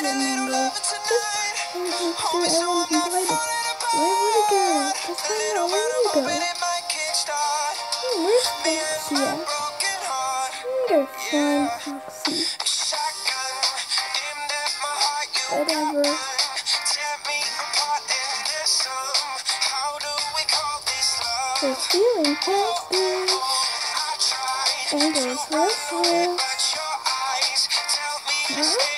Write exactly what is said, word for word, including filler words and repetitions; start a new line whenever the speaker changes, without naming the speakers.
Yeah, Mangle. Just make sure everyone can play this. Where would it go? Just find out where you go. Hmm, where's Foxy at? Wonder, fun Foxy. Whatever. We're feeling happy. And there's restless. Huh?